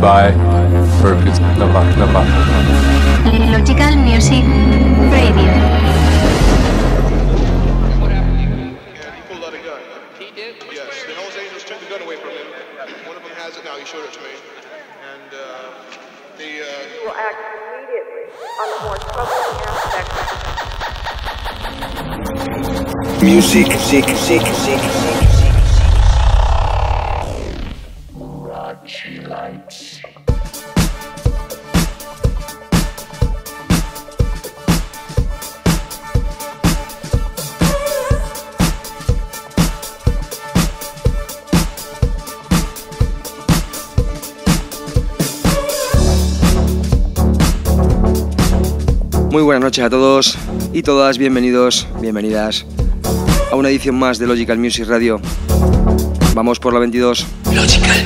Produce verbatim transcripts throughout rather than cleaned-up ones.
by Perfect Nova Nova. Logical Music Radio. What happened? He pulled out a gun. He did? Yes. The Hells Angels took the gun away from him. One of them has it now. He showed it to me. And uh, the. Uh, he will act immediately on the more troubling aspects. Music, sick, sick, sick, sick. Lights. Muy buenas noches a todos y todas, bienvenidos, bienvenidas a una edición más de Logical Music Radio. Vamos por la veintidós. Logical.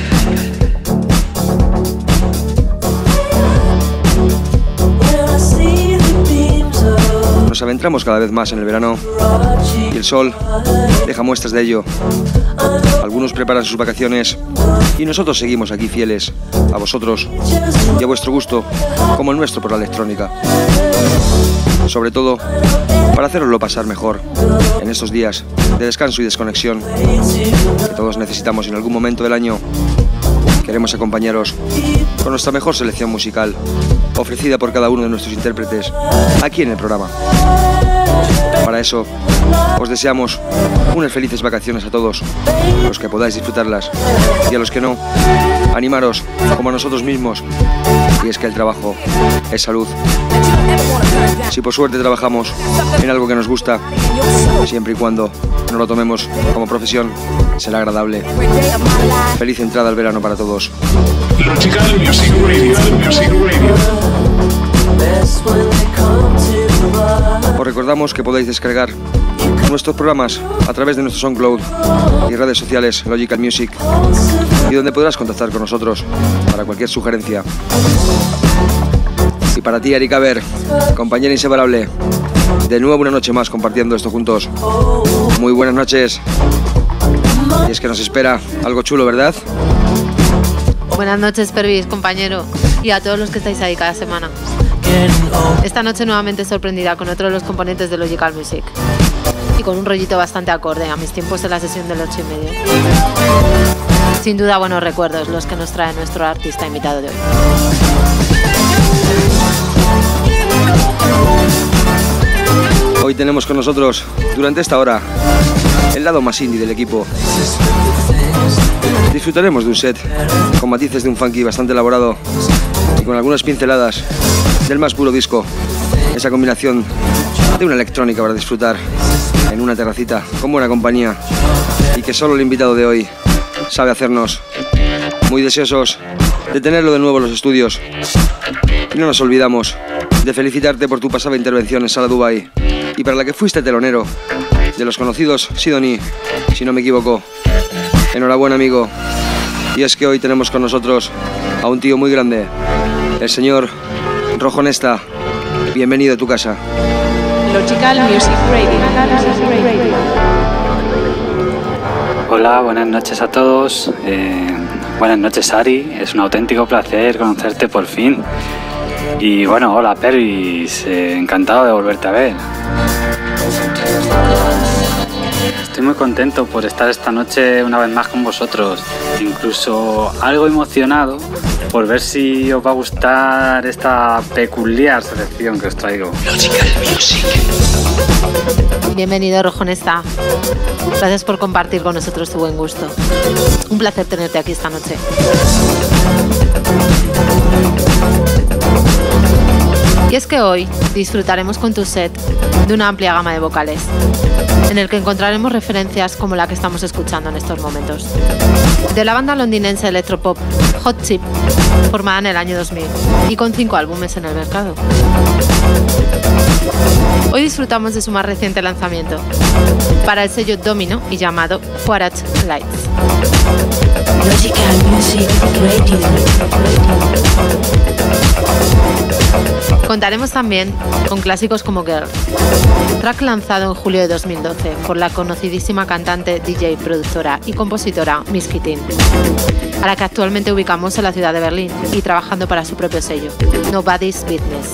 Nos adentramos cada vez más en el verano y el sol deja muestras de ello. Algunos preparan sus vacaciones y nosotros seguimos aquí fieles a vosotros y a vuestro gusto, como el nuestro por la electrónica. Sobre todo para haceroslo pasar mejor en estos días de descanso y desconexión que todos necesitamos en algún momento del año. Queremos acompañaros con nuestra mejor selección musical ofrecida por cada uno de nuestros intérpretes aquí en el programa. Para eso os deseamos unas felices vacaciones a todos los que podáis disfrutarlas y a los que no, animaros como a nosotros mismos, y es que el trabajo es salud. Si por suerte trabajamos en algo que nos gusta, siempre y cuando no lo tomemos como profesión, será agradable. Feliz entrada al verano para todos. Logical Music Radio, Music Radio. Os recordamos que podéis descargar nuestros programas a través de nuestro SoundCloud y redes sociales Logical Music, y donde podrás contactar con nosotros para cualquier sugerencia. Y para ti, Erika Ver, compañera inseparable, de nuevo una noche más compartiendo esto juntos. Muy buenas noches. Y es que nos espera algo chulo, ¿verdad? Buenas noches, Pervis, compañero, y a todos los que estáis ahí cada semana. Esta noche nuevamente sorprendida con otro de los componentes de Logical Music y con un rollito bastante acorde a mis tiempos en la sesión del ocho y medio. Sin duda buenos recuerdos los que nos trae nuestro artista invitado de hoy. Hoy tenemos con nosotros, durante esta hora, el lado más indie del equipo. Disfrutaremos de un set con matices de un funky bastante elaborado y con algunas pinceladas del más puro disco. Esa combinación de una electrónica para disfrutar en una terracita con buena compañía, y que solo el invitado de hoy sabe hacernos. Muy deseosos de tenerlo de nuevo en los estudios. Y no nos olvidamos de felicitarte por tu pasada intervención en Sala Dubai, y para la que fuiste telonero de los conocidos Sidoní, si no me equivoco. Enhorabuena, amigo. Y es que hoy tenemos con nosotros a un tío muy grande, el señor Rojo Nesta. Bienvenido a tu casa. Logical Music Radio. Hola, buenas noches a todos. Eh, buenas noches, Ari. Es un auténtico placer conocerte por fin. Y bueno, hola, Pervis. Eh, encantado de volverte a ver. Estoy muy contento por estar esta noche una vez más con vosotros. Incluso algo emocionado por ver si os va a gustar esta peculiar selección que os traigo. Logical Music. Bienvenido, Rojo Nesta. Gracias por compartir con nosotros tu buen gusto. Un placer tenerte aquí esta noche. Y es que hoy disfrutaremos con tu set de una amplia gama de vocales, en el que encontraremos referencias como la que estamos escuchando en estos momentos, de la banda londinense electropop Hot Chip, formada en el año dos mil y con cinco álbumes en el mercado. Hoy disfrutamos de su más reciente lanzamiento, para el sello Domino y llamado Quartz Lights. Logical Music Radio. Contaremos también con clásicos como Girl, track lanzado en julio de dos mil doce por la conocidísima cantante, D J, productora y compositora Miss Kittin, a la que actualmente ubicamos en la ciudad de Berlín y trabajando para su propio sello, Nobody's Business.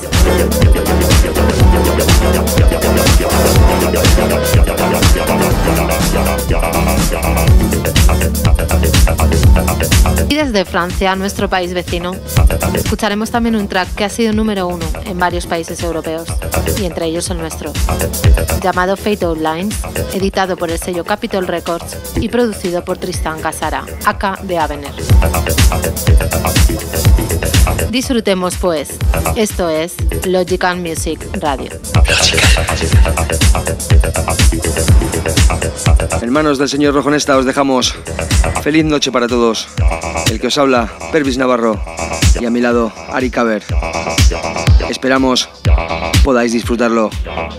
Y desde Francia, nuestro país vecino, escucharemos también un track que ha sido número uno en varios países europeos, y entre ellos el nuestro, llamado Fatal Lines, editado por el sello Capitol Records y producido por Tristan Casara, aka de Avener. Disfrutemos pues, esto es Logical Music Radio. Hermanos del señor Rojonesta, os dejamos. Feliz noche para todos. El que os habla, Pervis Navarro, y a mi lado, Ari Caber. Esperamos podáis disfrutarlo.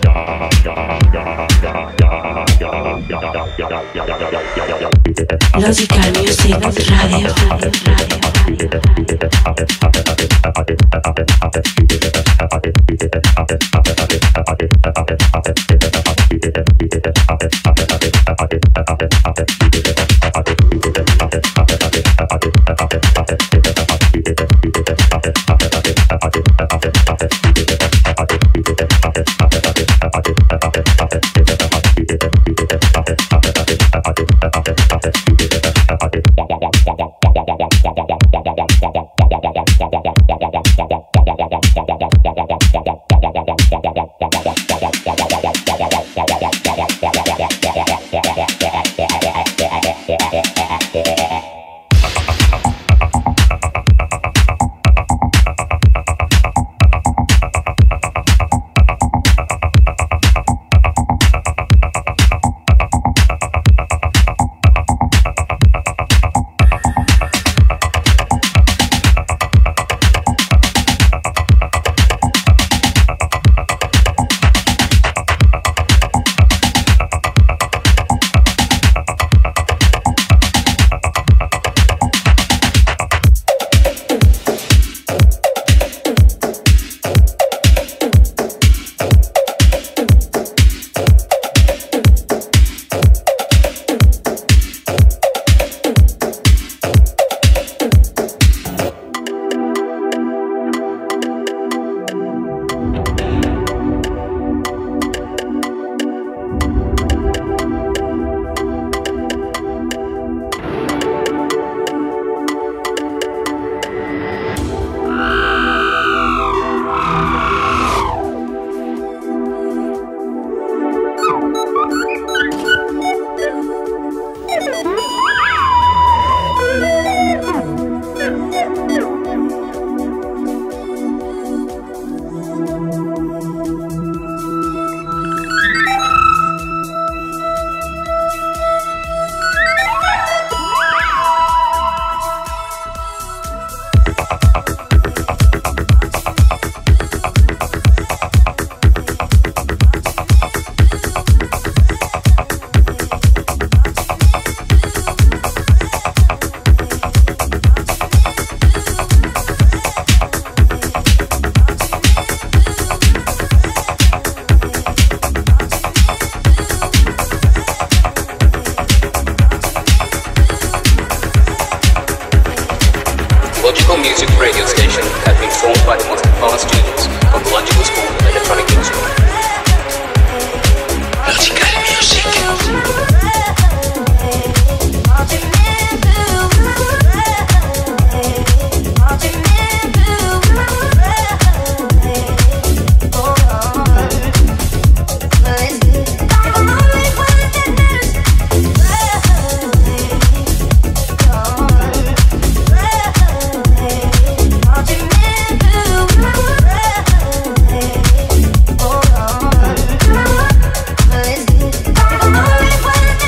Logical Music Radio. Logical Music radio station has been formed by the most advanced students of the Logical School of Electronic Music. Logical Music.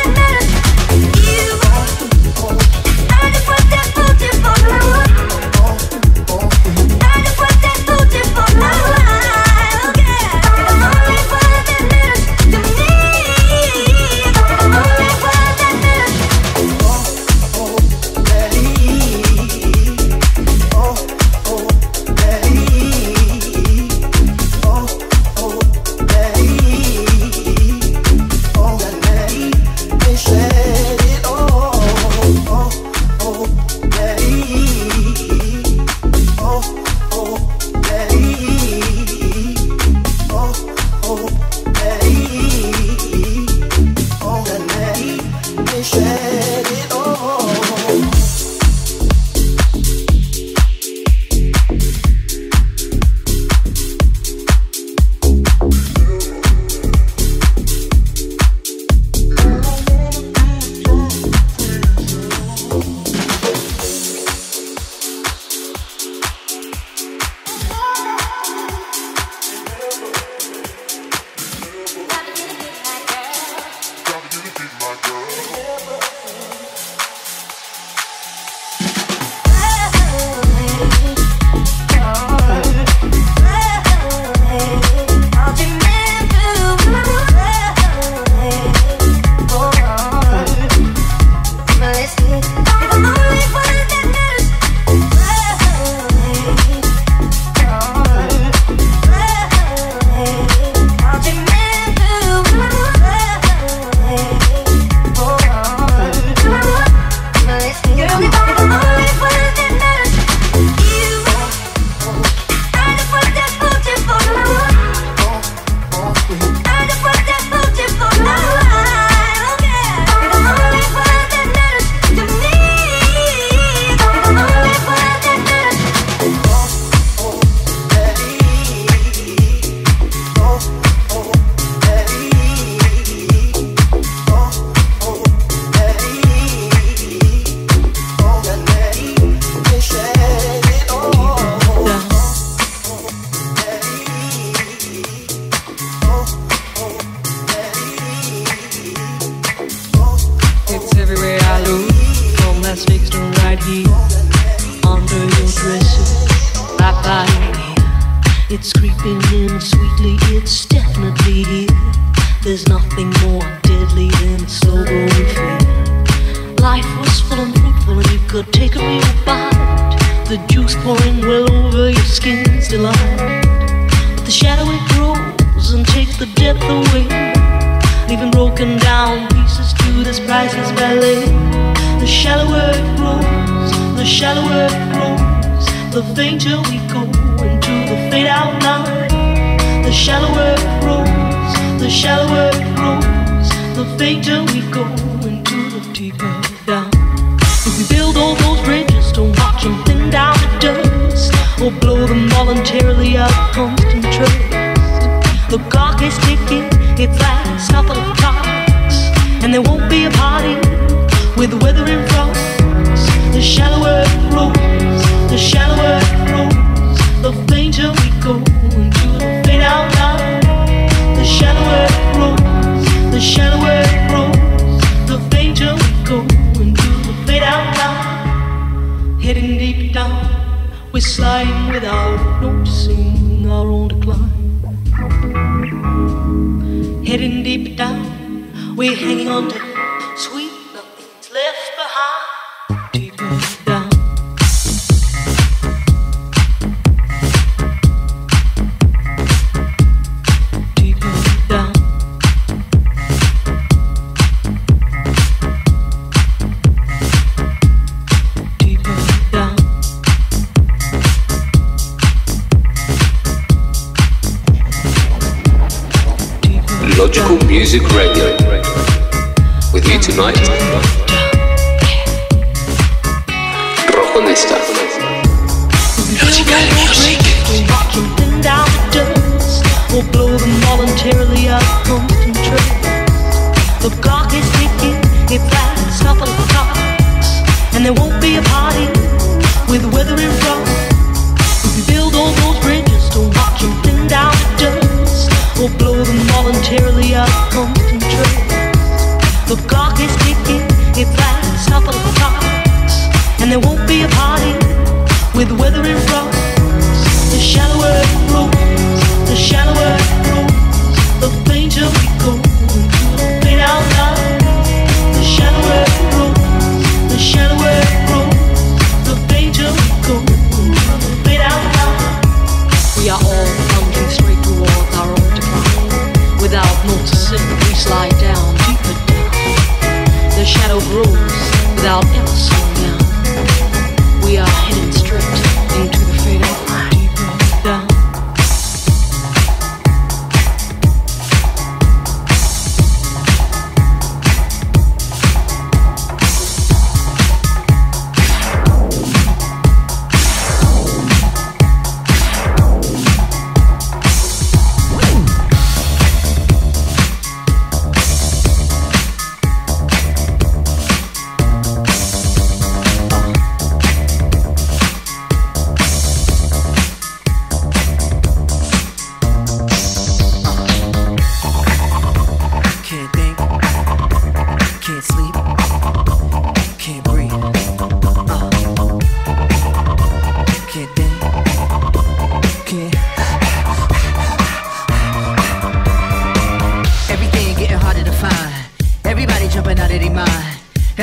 It's creeping in sweetly, it's definitely here. There's nothing more deadly than slow growing fear. Life was full and fruitful and you could take a real bite. The juice pouring well over your skin's delight. But the shadow it grows and takes the depth away, leaving broken down pieces to this priceless ballet. The shallower it grows, the shallower it grows, the fainter we go into the fade out line. The shallower it grows, the shallower it grows, the fainter we go into the deeper down. If we build all those bridges, don't watch them thin down to dust, or blow them voluntarily out of constant trust. The clock is ticking, it's last couple of clocks, and there won't be a party with the weather in front. The shallower it grows, the shallower it grows, the fainter we go into the fade out line. The shallower it grows, the shallower it grows, the fainter we go into the fade out line. Heading deep down, we're sliding without noticing our own decline. Heading deep down, we're hanging on to sweet nothing's left behind. Deeper down. Deeper down. Deeper down. Logical Music Radio. With you tonight, Rojonista. Logical Music. Watch them thin down to dust, or blow them voluntarily out of constant trust. The clock is ticking, it's last couple of clocks, and there won't be a party with weather in front. If we build all those bridges, don't watch them thin down to dust, or blow them voluntarily out of constant trust. The clock is ticking, it's last couple of clocks, and there won't be a party with weather in front. The shallower it grows, the shallower it grows, the fainter we go into the fade out line. The shallower it grows, the shallower it grows, the fainter we go into the fade out line. We are all plunging straight towards our own decline. Without noticing, we slide down deeper down. The shadow grows without ever slowing down. We are heading straight into the fade out line. Deeper down.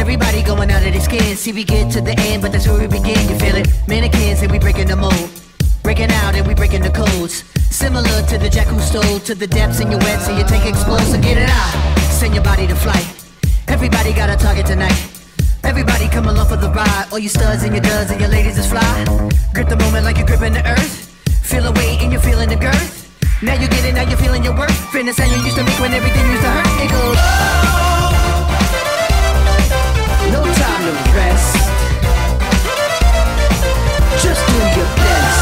Everybody going out of their skin. See, we get to the end, but that's where we begin. You feel it? Mannequins and we breaking the mold. Breaking out and we breaking the codes. Similar to the jack who stole to the depths in your web, so you take explosive, so get it out. Send your body to flight. Everybody got a target tonight. Everybody come along for the ride. All you studs and your duds and your ladies is fly. Grip the moment like you're gripping the earth. Feel the weight and you're feeling the girth. Now you get it, now you're feeling your worth. Fitness sound you used to make when everything used to hurt. It goes, no time to rest. Just do your best.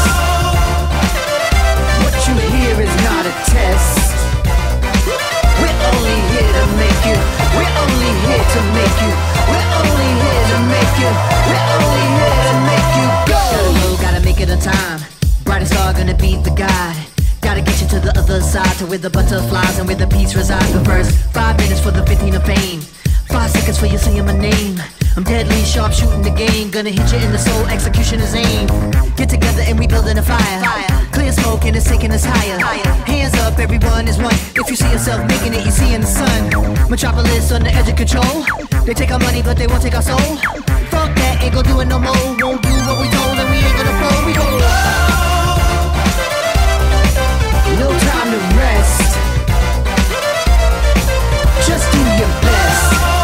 What you hear is not a test. We're only here to make you. We're only here to make you. We're only here to make you. We're only here to make you go. Gotta go, gotta make it on time. Brightest star gonna beat the guide. Gotta get you to the other side, to where the butterflies and where the peace resides. But first, five minutes for the fifteen of fame. Five seconds for you saying my name. I'm deadly sharp shooting the game. Gonna hit you in the soul, execution is aim. Get together and we building a fire. Clear smoke and it's taking us higher. Hands up, everyone is one. If you see yourself making it, you see in the sun. Metropolis on the edge of control. They take our money, but they won't take our soul. Fuck that, ain't gon' do it no more. Won't do what we told and we ain't gonna fold. We go, no time to rest. Just do your best.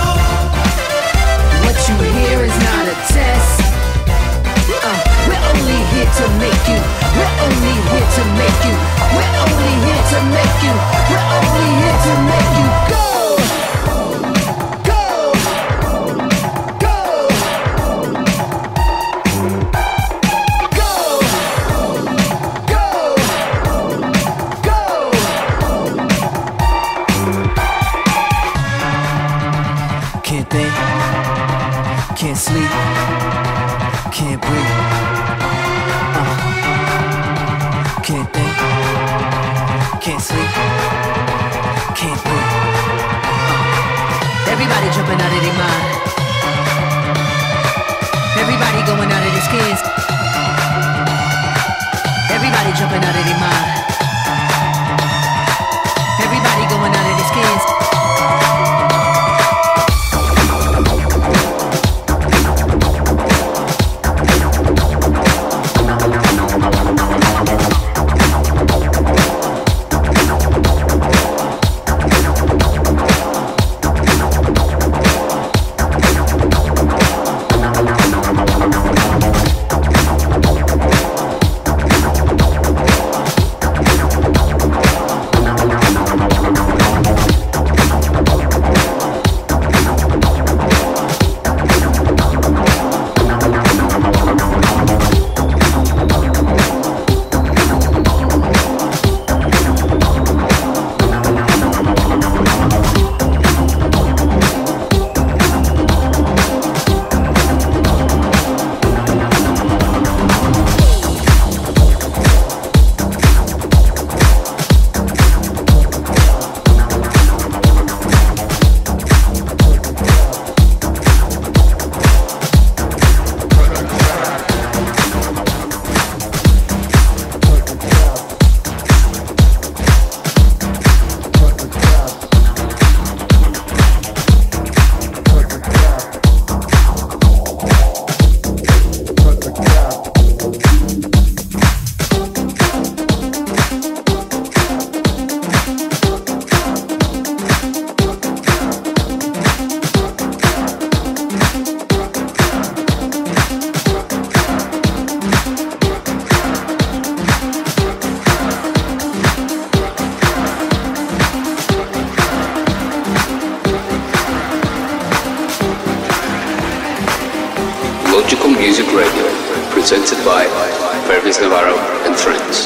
What you hear is not a test. uh, We're only here to make you. We're only here to make you. We're only here to make you. We're only here to make you go. Can't sleep, can't breathe, uh, can't think, can't sleep, can't breathe. uh. Everybody jumping out of their mind. Everybody going out of their skins. Everybody jumping out of their mind. Everybody going out of their skins. Logical Music Radio, presented by Fervis Navarro and friends.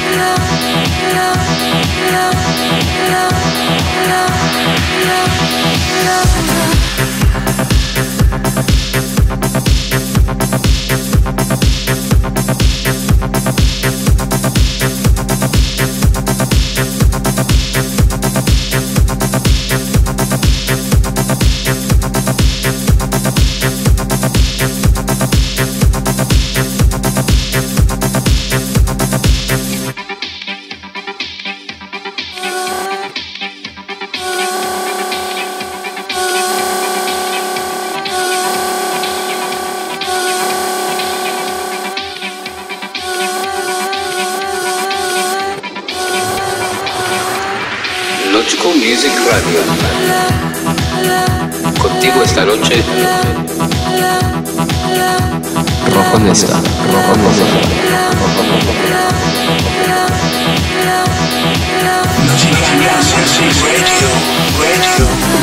Logical Music Radio. Contigo esta noche. Rojo Nesta, Rojo Nesta. Logical Music Radio, Radio.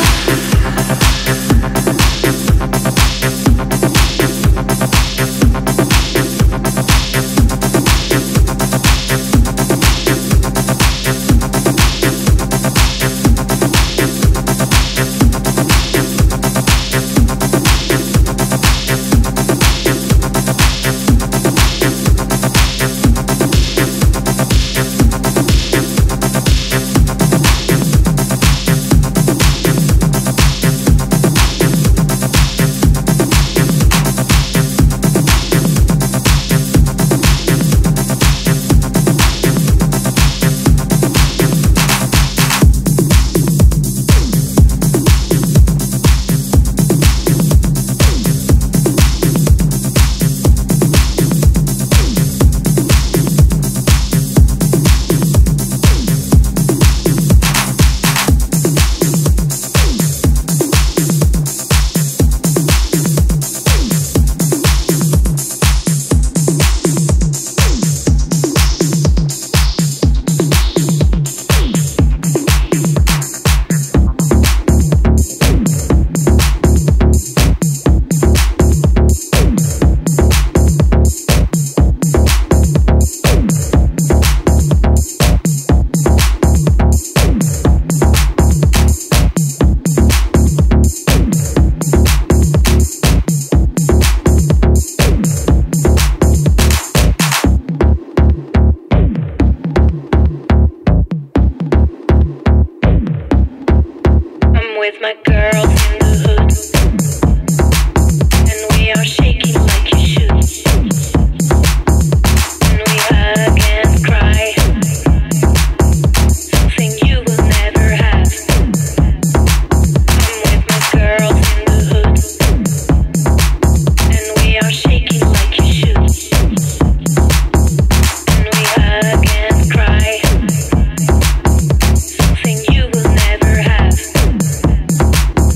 Something you will never have.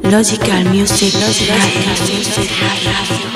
Logical Music, Logical Music Radio.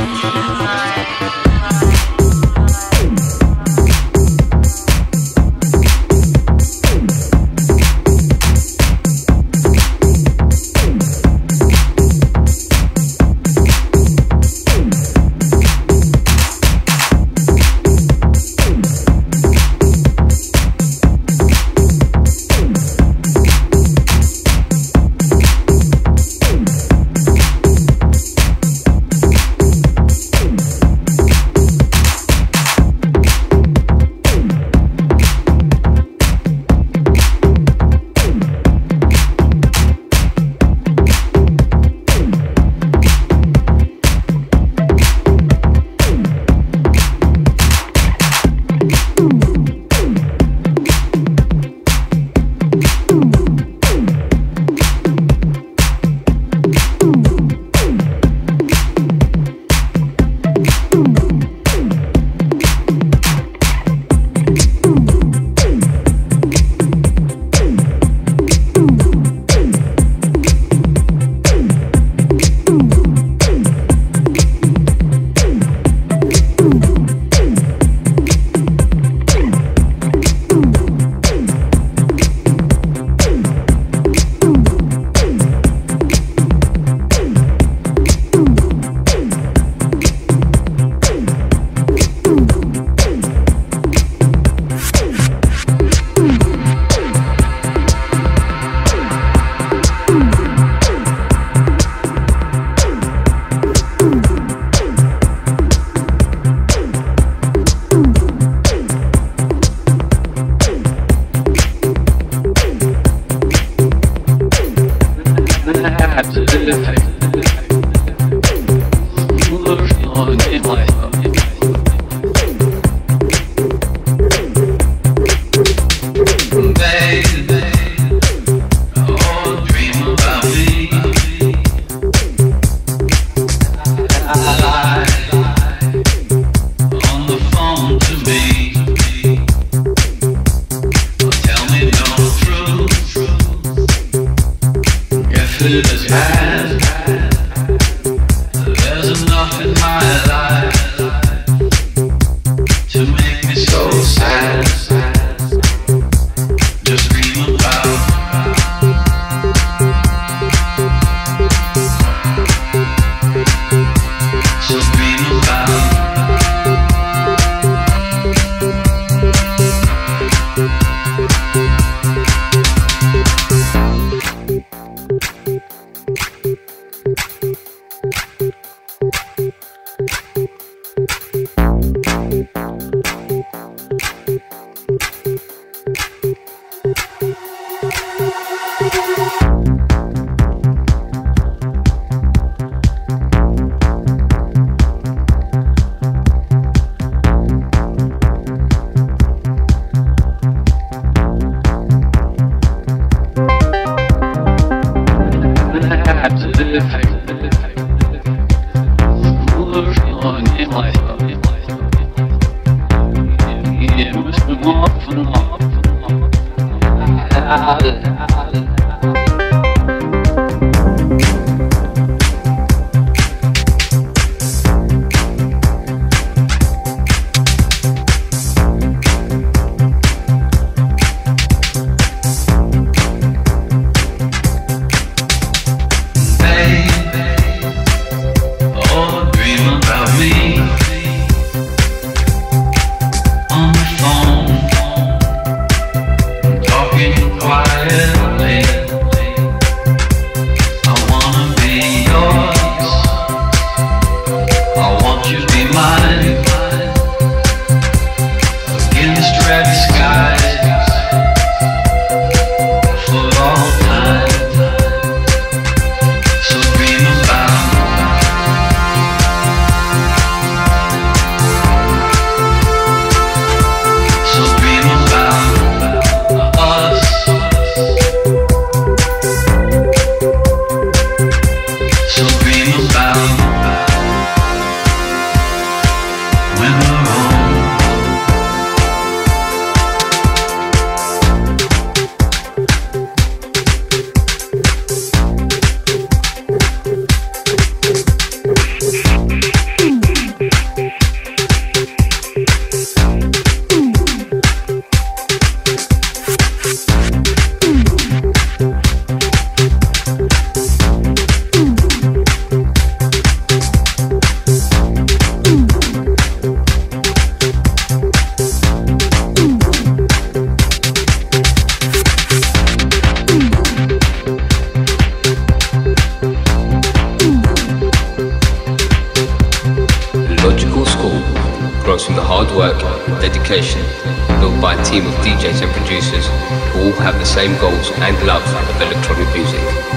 education, built by a team of D Js and producers who all have the same goals and love of electronic music.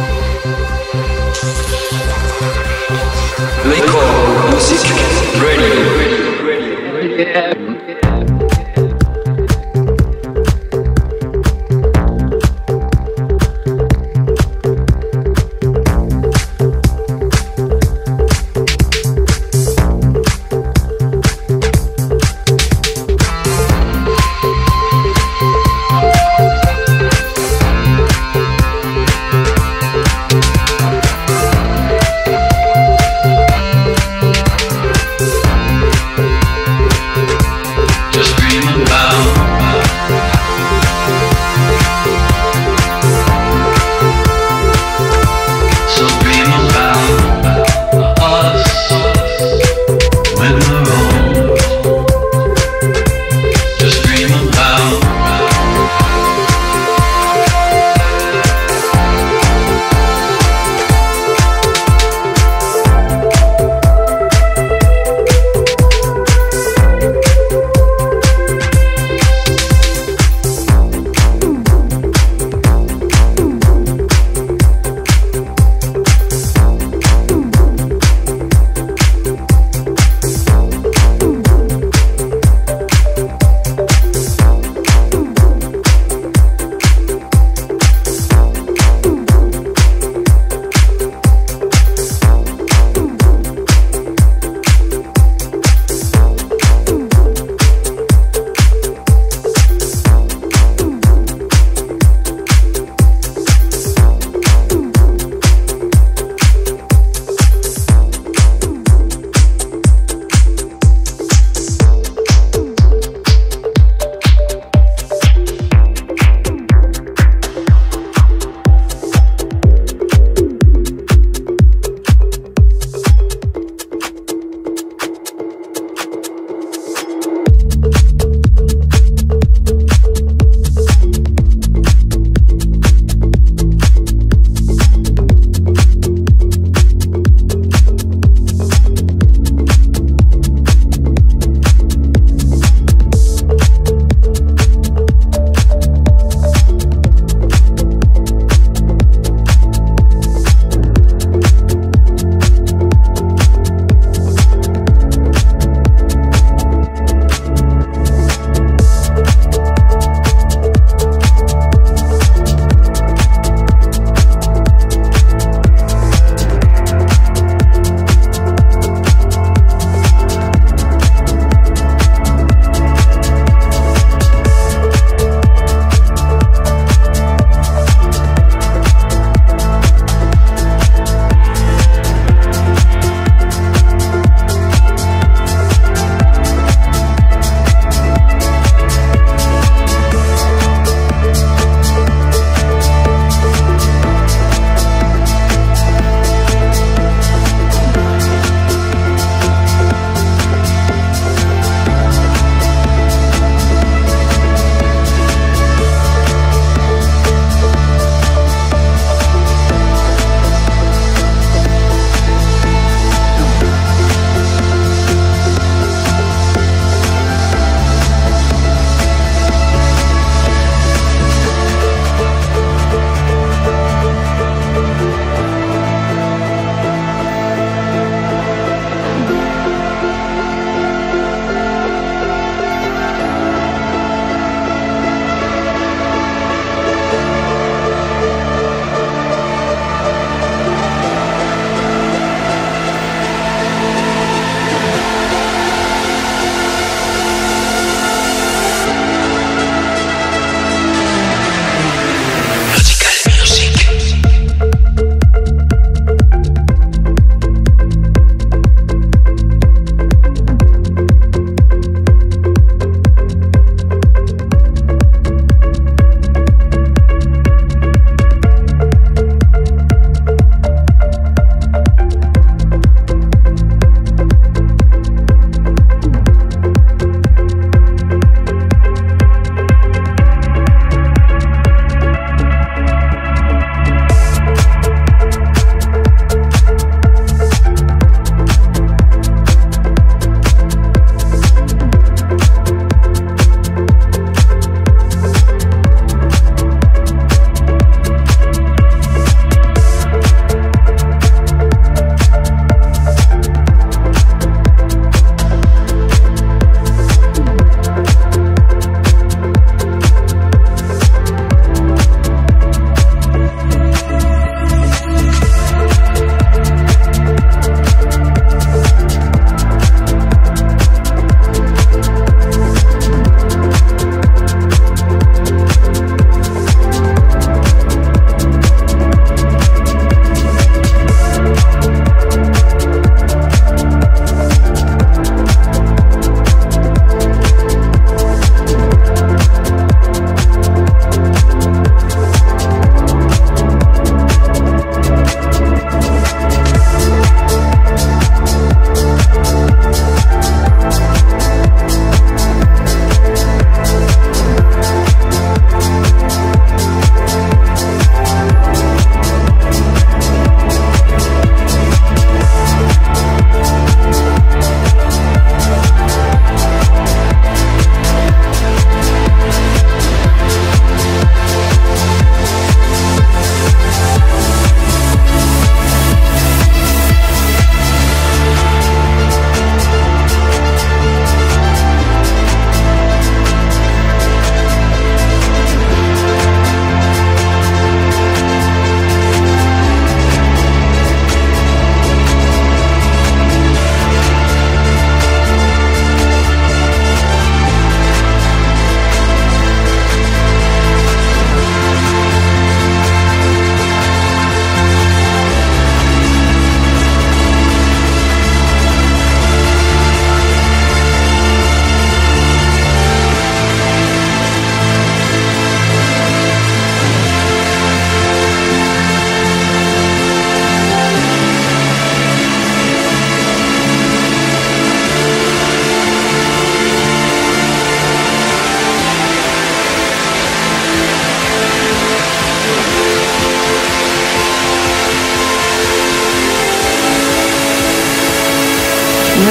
Lico Music Radio.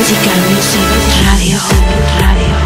Logical Music Radio. Radio.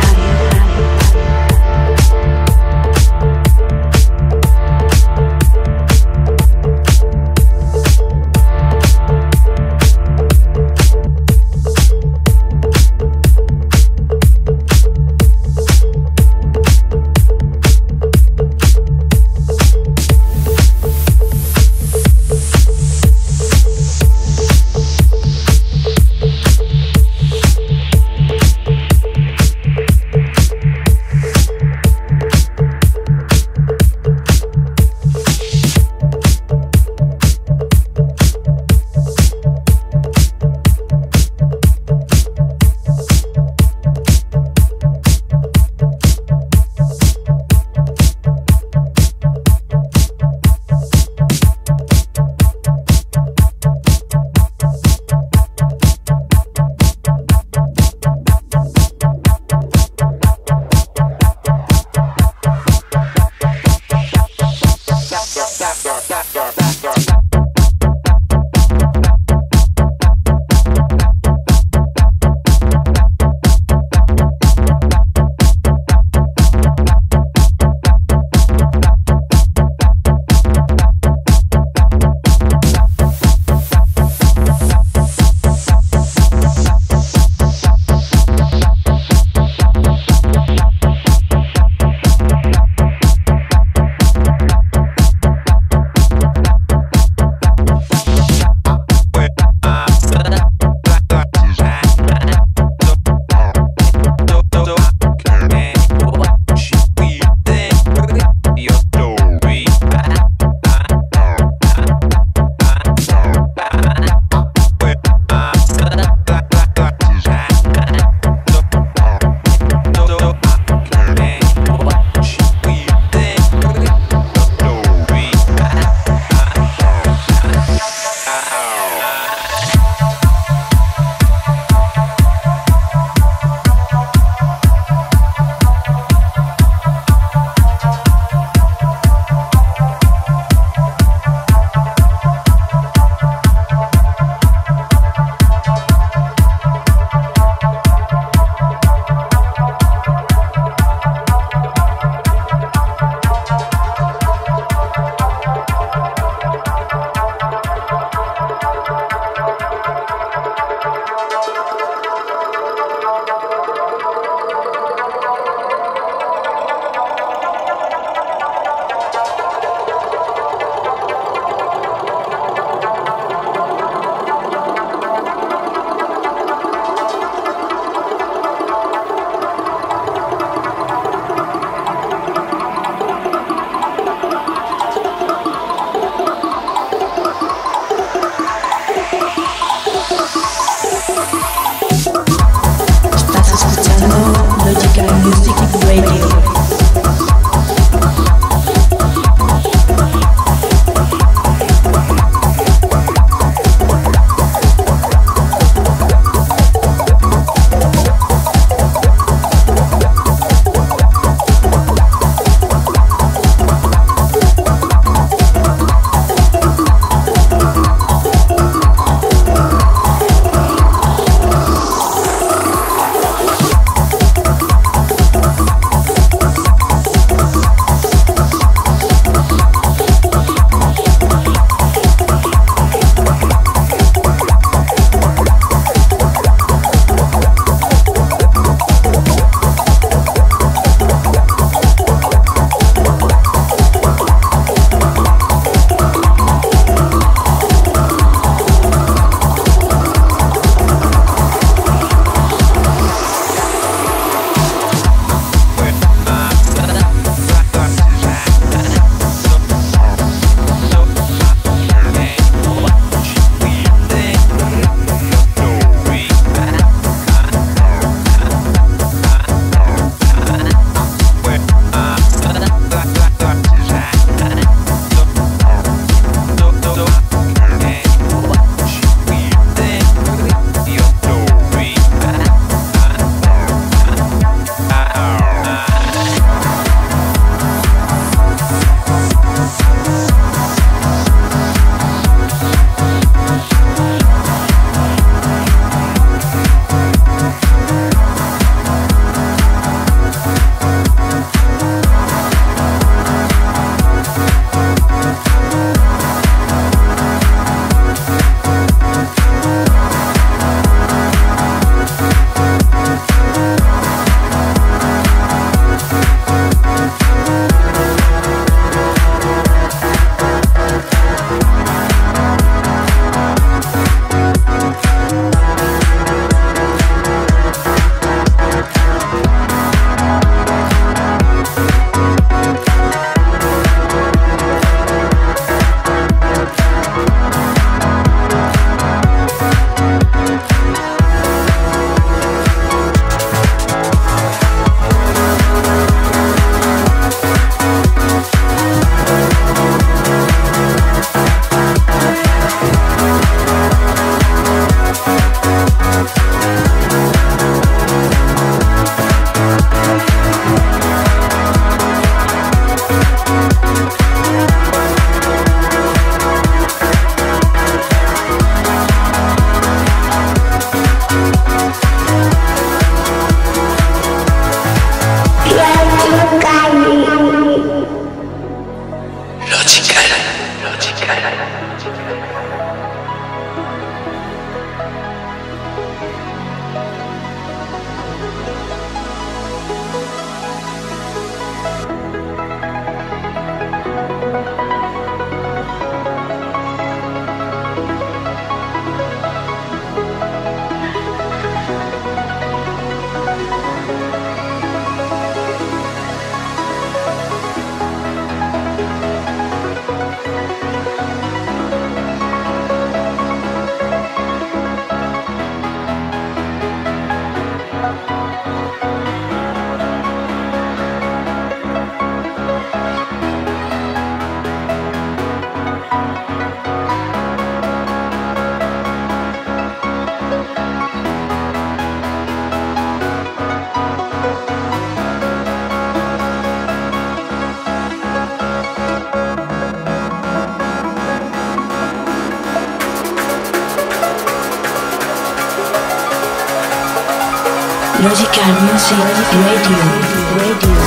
Logical Music Radio. Radio.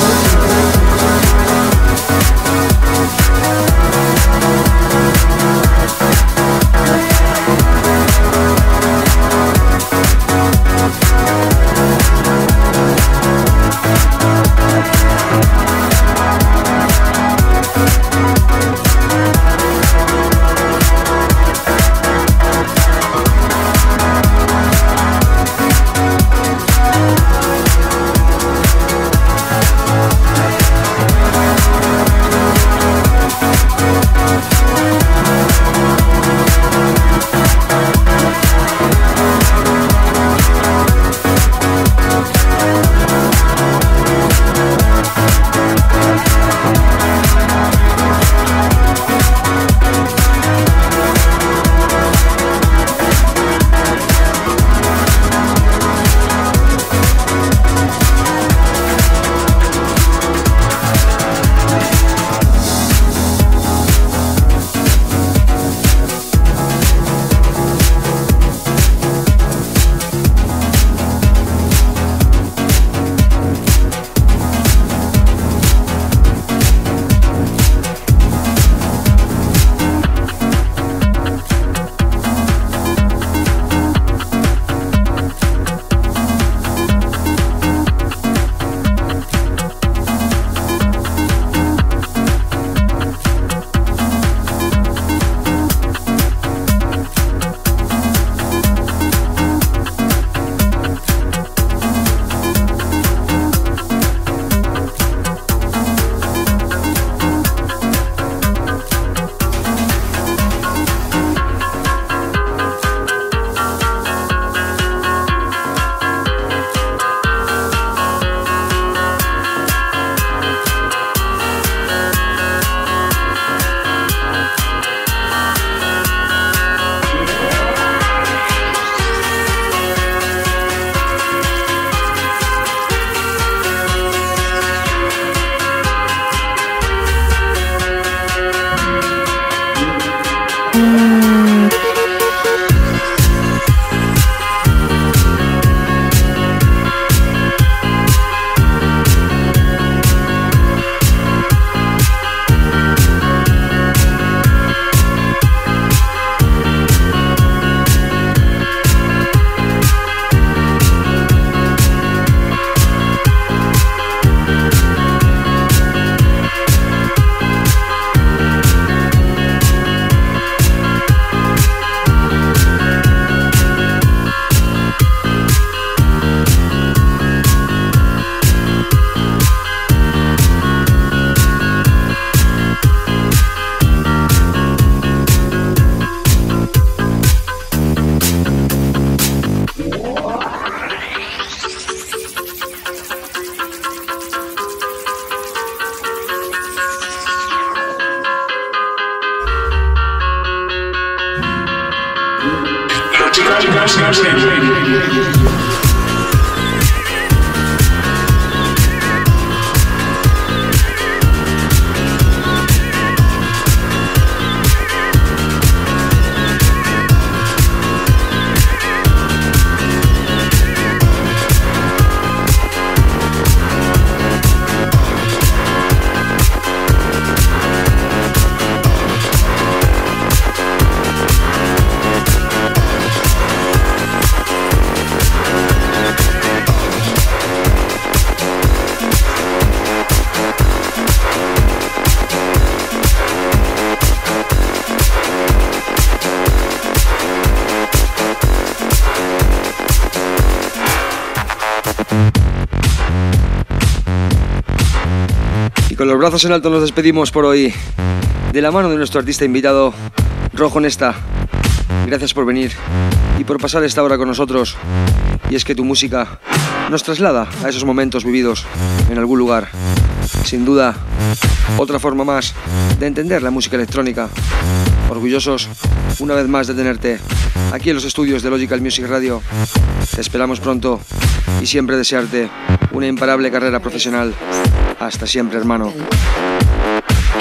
Con los brazos en alto nos despedimos por hoy de la mano de nuestro artista invitado, Rojo Nesta. Gracias por venir y por pasar esta hora con nosotros. Y es que tu música nos traslada a esos momentos vividos en algún lugar. Sin duda, otra forma más de entender la música electrónica. Orgullosos una vez más de tenerte aquí en los estudios de Logical Music Radio. Te esperamos pronto y siempre desearte una imparable carrera profesional. Hasta siempre, hermano.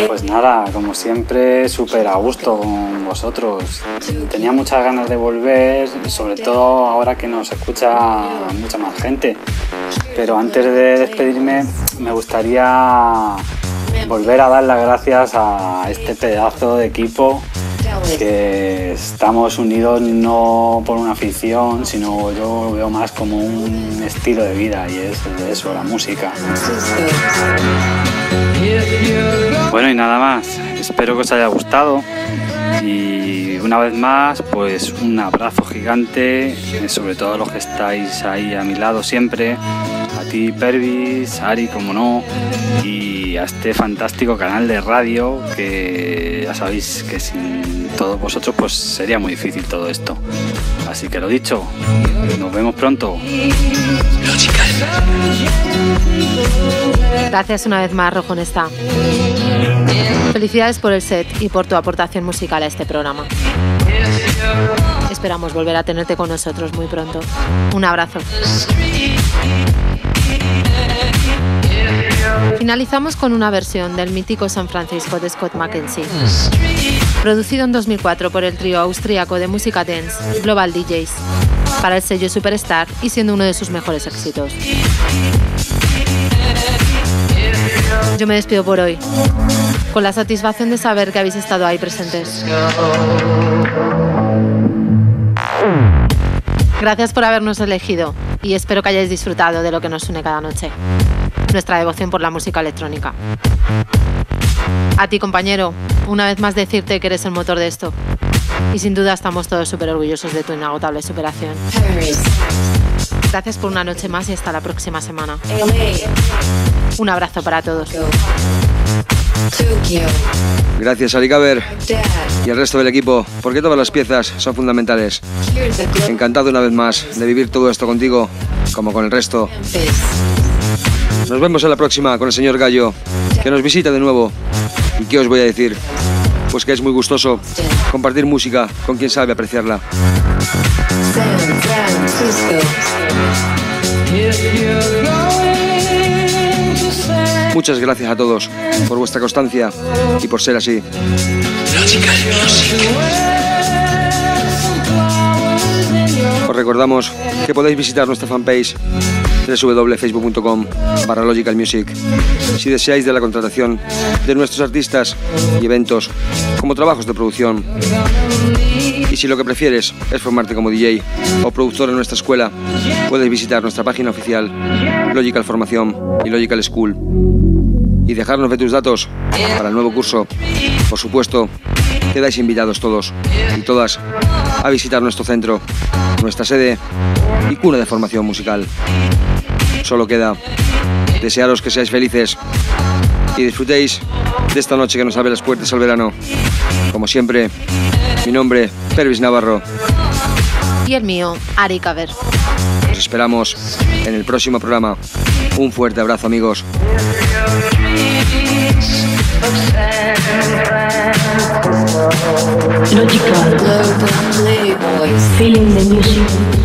Pues nada, como siempre, súper a gusto con vosotros. Tenía muchas ganas de volver, sobre todo ahora que nos escucha mucha más gente. Pero antes de despedirme, me gustaría volver a dar las gracias a este pedazo de equipo, que estamos unidos no por una afición, sino yo lo veo más como un estilo de vida, y es eso, la música. Bueno, y nada más, espero que os haya gustado, y una vez más, pues un abrazo gigante, sobre todo a los que estáis ahí a mi lado siempre, a ti Pervis, Ari, como no, y a este fantástico canal de radio, que ya sabéis que sin todos vosotros pues sería muy difícil todo esto. Así que lo dicho, nos vemos pronto. Gracias una vez más, Rojonesta. Felicidades por el set y por tu aportación musical a este programa. Esperamos volver a tenerte con nosotros muy pronto. Un abrazo. Finalizamos con una versión del mítico San Francisco de Scott McKenzie, producido en dos mil cuatro por el trío austríaco de música dance Global D Js, para el sello Superstar, y siendo uno de sus mejores éxitos. Yo me despido por hoy, con la satisfacción de saber que habéis estado ahí presentes. Gracias por habernos elegido, y espero que hayáis disfrutado de lo que nos une cada noche, nuestra devoción por la música electrónica. A ti, compañero, una vez más decirte que eres el motor de esto, y sin duda estamos todos súper orgullosos de tu inagotable superación. Gracias por una noche más y hasta la próxima semana. Un abrazo para todos. Gracias, Ari Gaber y al resto del equipo, porque todas las piezas son fundamentales. Encantado una vez más de vivir todo esto contigo, como con el resto. Nos vemos en la próxima con el señor Gallo, que nos visita de nuevo. ¿Y qué os voy a decir? Pues que es muy gustoso compartir música con quien sabe apreciarla. Muchas gracias a todos por vuestra constancia y por ser así. Os recordamos que podéis visitar nuestra fanpage doble u doble u doble punto facebook punto com barra Logical Music si deseáis de la contratación de nuestros artistas y eventos como trabajos de producción. Y si lo que prefieres es formarte como D J o productor en nuestra escuela, puedes visitar nuestra página oficial Logical Formación y Logical School y dejarnos de tus datos para el nuevo curso. Por supuesto, quedáis invitados todos y todas a visitar nuestro centro, nuestra sede y cuna de formación musical. Solo queda desearos que seáis felices y disfrutéis de esta noche que nos abre las puertas al verano. Como siempre, mi nombre, Pervis Navarro. Y el mío, Ari Gaber. Os esperamos en el próximo programa. Un fuerte abrazo, amigos. Logical, feeling the music.